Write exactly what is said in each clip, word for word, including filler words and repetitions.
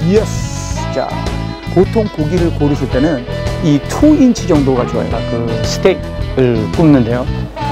예스. 자, 보통 고기를 고르실 때는 이 투 인치 정도가 좋아요. 그 스테이크를 굽는데요.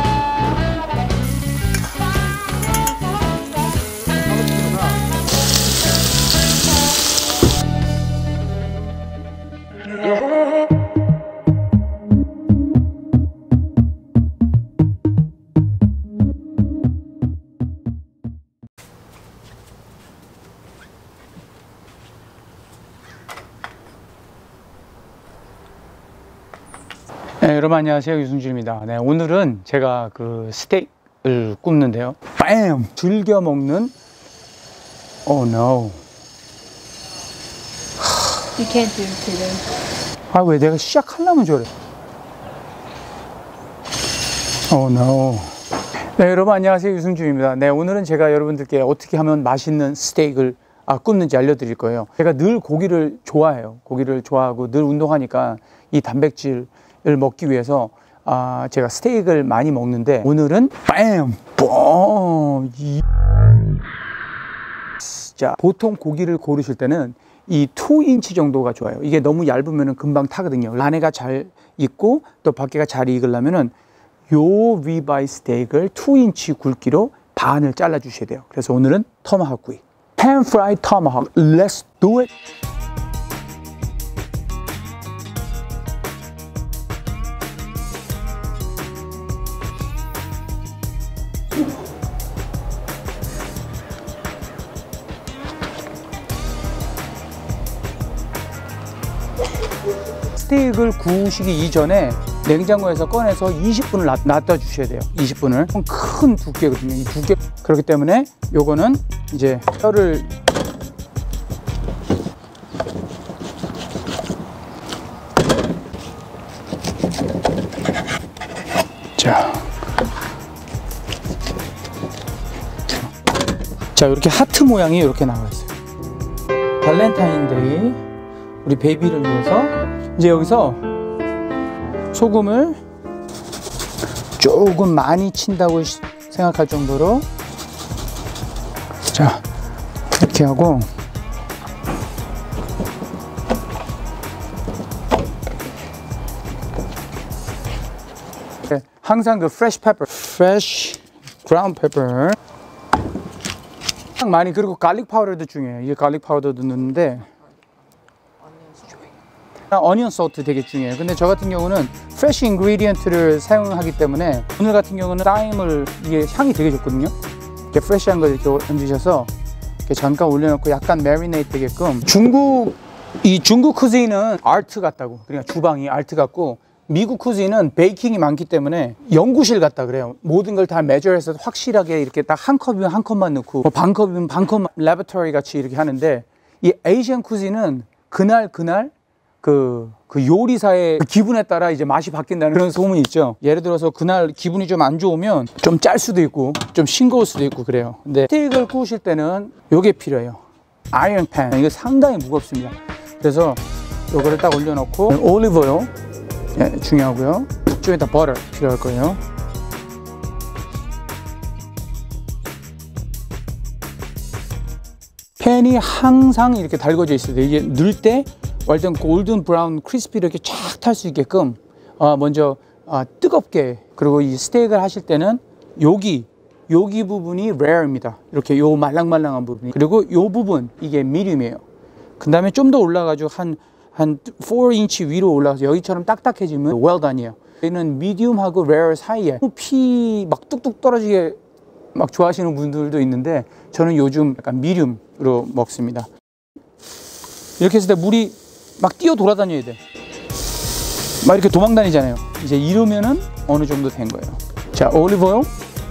네, 여러분 안녕하세요, 유승준입니다. 네, 오늘은 제가 그 스테이크를 굽는데요. 빰! 즐겨 먹는 Oh no. You can't do it today. 아, 왜 내가 시작하려면 저래. Oh no. 네, 여러분 안녕하세요, 유승준입니다. 네, 오늘은 제가 여러분들께 어떻게 하면 맛있는 스테이크를 아, 굽는지 알려드릴 거예요. 제가 늘 고기를 좋아해요. 고기를 좋아하고 늘 운동하니까 이 단백질 을 먹기 위해서 아, 제가 스테이크를 많이 먹는데 오늘은 빰! 뽕! 이... 자, 보통 고기를 고르실 때는 이 투 인치 정도가 좋아요. 이게 너무 얇으면 금방 타거든요. 안에가 잘 익고 또 밖에가 잘 익으려면은 요 리바이 스테이크를 투 인치 굵기로 반을 잘라 주셔야 돼요. 그래서 오늘은 토마호크 구이, pan fried tomahawk. Let's do it. 스테이크를 구우시기 이전에 냉장고에서 꺼내서 이십 분을 놔, 놔둬 주셔야 돼요. 이십 분을. 큰 두께거든요. 이 두께. 그렇기 때문에 요거는 이제 뼈를 자. 자, 이렇게 하트 모양이 이렇게 나와 있어요. 발렌타인데이 우리 베이비를 위해서 이제 여기서 소금을 조금 많이 친다고 생각할 정도로 자, 이렇게 하고 항상 그 fresh pepper, fresh ground pepper 많이, 그리고 갈릭 파우더도 중요해요. 이게 갈릭 파우더도 넣는데 어니언 소트 되게 중요해요. 근데 저 같은 경우는 프레쉬 인그리디언트를 사용하기 때문에 오늘 같은 경우는 타임을, 이게 향이 되게 좋거든요. 이렇게 프레쉬한 걸 이렇게 얹으셔서 이렇게 잠깐 올려놓고 약간 매리네이트 되게끔. 중국, 이 중국 쿠진은 아트 같다고. 그러니까 주방이 아트 같고, 미국 쿠진은 베이킹이 많기 때문에 연구실 같다 그래요. 모든 걸 다 메저해서 확실하게 이렇게 딱 한 컵이면 한 컵만 넣고 뭐 반 컵이면 반 컵 레버토리 같이 이렇게 하는데, 이 에이시안 쿠진은 그날 그날 그, 그 요리사의 그 기분에 따라 이제 맛이 바뀐다는 그런 소문이 있죠. 예를 들어서 그날 기분이 좀 안 좋으면 좀 짤 수도 있고 좀 싱거울 수도 있고 그래요. 근데 스테이크를 구우실 때는 요게 필요해요. 아이언 팬. 이거 상당히 무겁습니다. 그래서 요거를 딱 올려놓고 올리브 오일, 예, 중요하고요. 이쪽에다 버터 필요할 거예요. 팬이 항상 이렇게 달궈져 있어야 돼요. 이게 넣을 때 완전 골든 브라운 크리스피 이렇게 쫙 탈 수 있게끔 어, 먼저 어, 뜨겁게. 그리고 이 스테이크를 하실 때는 여기 여기 부분이 레어입니다. 이렇게 요 말랑말랑한 부분이. 그리고 요 부분 이게 미디움이에요. 그 다음에 좀 더 올라가지고 한 한 사 인치 위로 올라가서 여기처럼 딱딱해지면 well done이에요. 여기는 미디움하고 레어 사이에 피 막 뚝뚝 떨어지게 막 좋아하시는 분들도 있는데 저는 요즘 약간 미디움으로 먹습니다. 이렇게 했을 때 물이 막 뛰어 돌아다녀야 돼. 막 이렇게 도망 다니잖아요. 이제 이러면은 어느 정도 된 거예요. 자, 올리브 오일.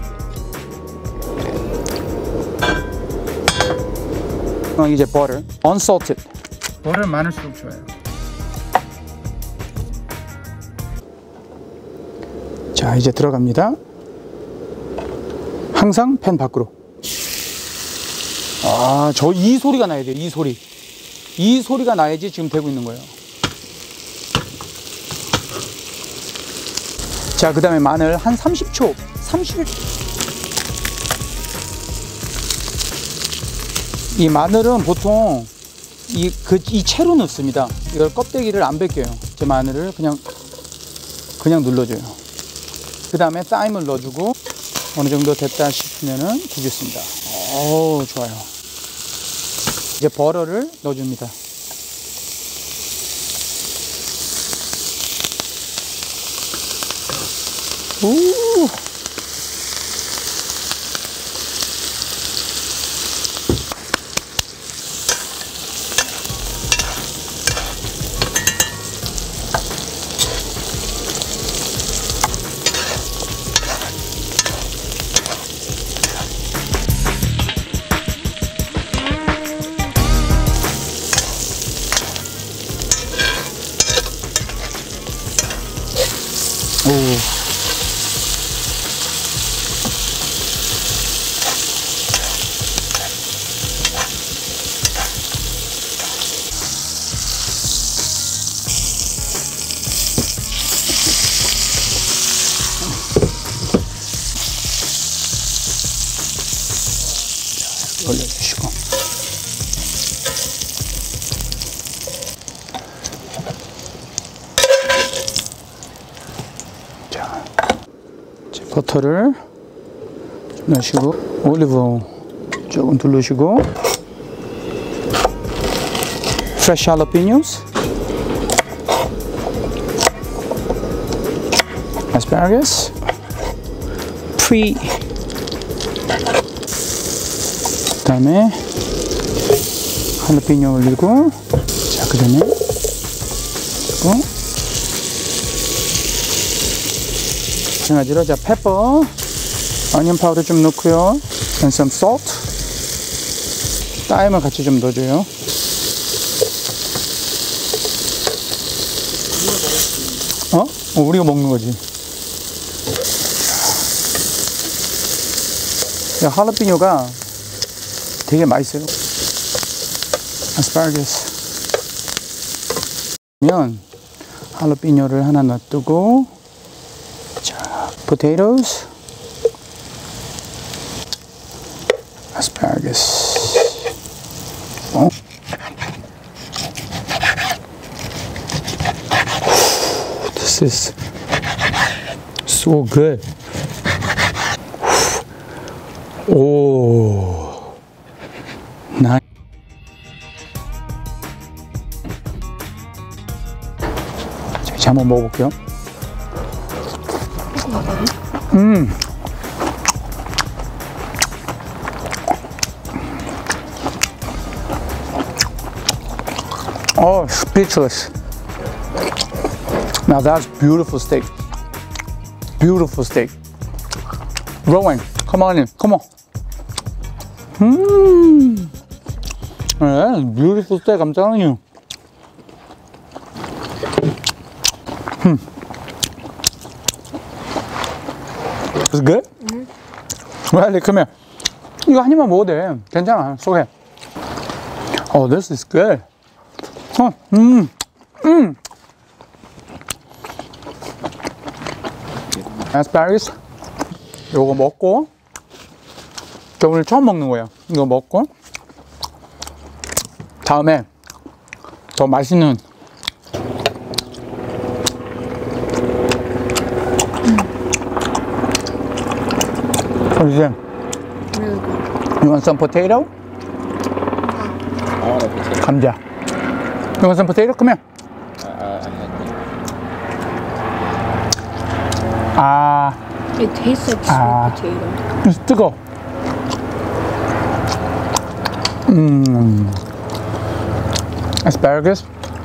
이제 버터. unsalted. 버터 많을수록 좋아요. 자, 이제 들어갑니다. 항상 팬 밖으로. 아, 저 이 소리가 나야 돼요. 이 소리. 이 소리가 나야지 지금 되고 있는 거예요. 자, 그 다음에 마늘 한 삼십 초. 삼십. 이 마늘은 보통 이, 그, 이 채로 넣습니다. 이걸 껍데기를 안 벗겨요. 제 마늘을 그냥, 그냥 눌러줘요. 그 다음에 타임을 넣어주고, 어느 정도 됐다 싶으면은 구겼습니다. 오, 좋아요. 이제 버터를 넣어줍니다. 오! 오. 올려주시고. 자, 이제 버터를 좀 넣으시고, 올리브 조금 두르시고, fresh jalapenos, asparagus, pre 그 다음에 할라피뇨 올리고, 자, 그 다음에 그리고 마찬가지로 자, 페퍼, 어니언 파우더 좀 넣고요, and some salt, 타임을 같이 좀 넣어줘요. 어? 어, 우리가 먹는 거지. 야, 할라피뇨가 되게 맛있어요. 아스파라거스. 그러면 할라피뇨를 하나 놔두고, 자, potatoes, asparagus. 어? This is so good. 오. 나 자, 이제 한번 먹어볼게요. 음. Oh, speechless. Now that's beautiful steak. Beautiful steak. Rowan, come on in. Come on. 음. 네, beautiful steak. I'm telling you. 음. It's good? Mm-hmm. Riley, come here. 이거 한 입만 먹어도 돼. 괜찮아. 소개. Oh, this is good. 어, 음, 음. asparagus. 요거 먹고, 저 오늘 처음 먹는 거예요. 이거 먹고, 다음에 더 맛있는 What is it? Really good. You want some potato? I want a potato. 감자. You want some potato? Come here. Uh, I had 아, It tastes like sweet Ah. potato. 뜨거. 음, asparagus.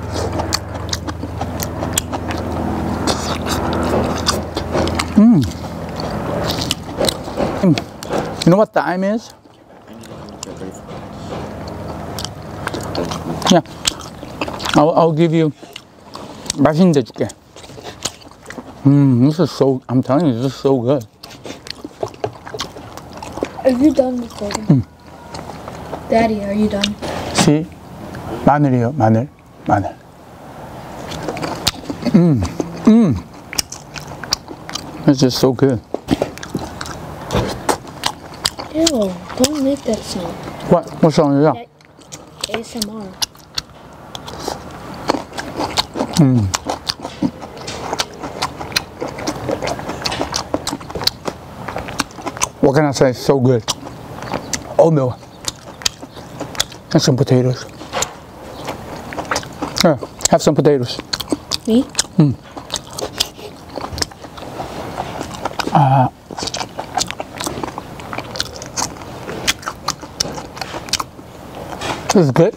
음. 음. You know what thyme is? Yeah. I'll, I'll give you. 맛있는 데 줄게. 음, this is so. I'm telling you, this is so good. Are you done recording? Daddy, are you done? See? 마늘이요, 마늘, 마늘. 음, 음. It's just so good. Ew, don't make that sound. What? What song is that? A S M R. 음. What can I say? So good. Oatmeal. And some potatoes. Here, have some potatoes. Me? Ah. This is good.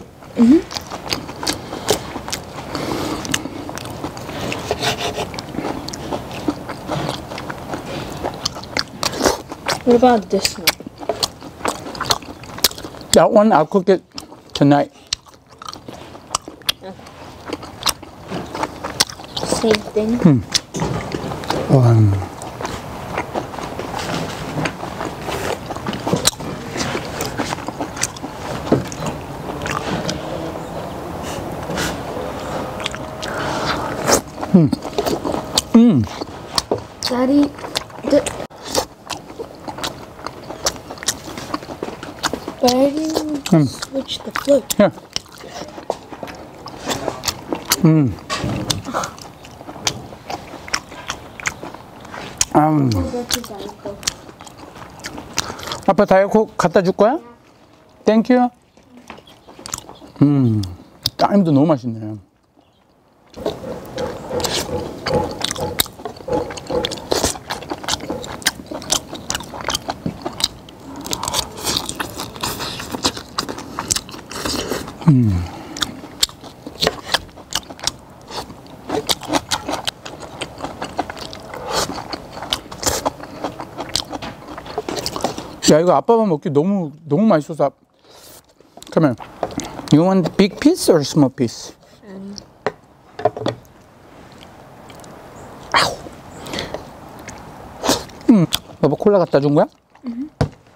What about this one? That one, I'll cook it tonight. Same thing. Um, Daddy, the, but I didn't switch the flip. here. 음. 음. 아빠 다이어트 갖다 줄 거야? 땡큐. 음. 따님도 너무 맛있네. 음. 야, 이거 아빠만 먹기 너무 너무 맛있어서. Come here. You want big piece or small piece? Um, 음. 여보 콜라 갖다 준 거야? Mm-hmm.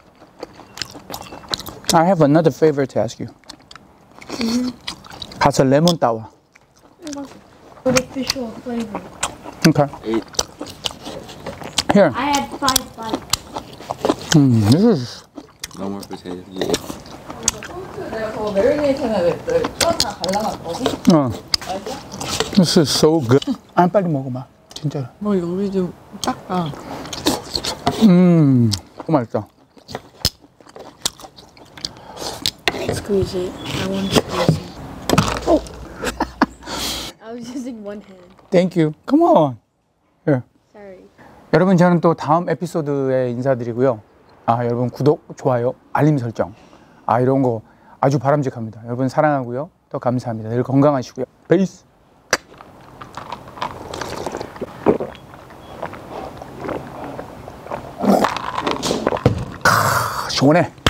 I have another favor to ask you. Mm-hmm. 가서 레몬 따와. artificial flavor. Okay. Eight. Here. I had five bites. 음, this is. No more potatoes. Yeah. 내가 더 메리네이션을 다 갈라놨거든? 어. This is so good. 안 빨리 먹어봐. 진짜로. 뭐 요리 좀 닦아. 음, 너무 맛있다. Squeeze it. I want to squeeze it. Oh! I was using one hand. Thank you. Come on. Here. Sorry. 여러분 저는 또 다음 에피소드에 인사드리고요. 아 여러분 구독, 좋아요, 알림 설정. 아 이런 거 아주 바람직합니다. 여러분 사랑하고요. 또 감사합니다. 늘 건강하시고요. 베이스. 시원해.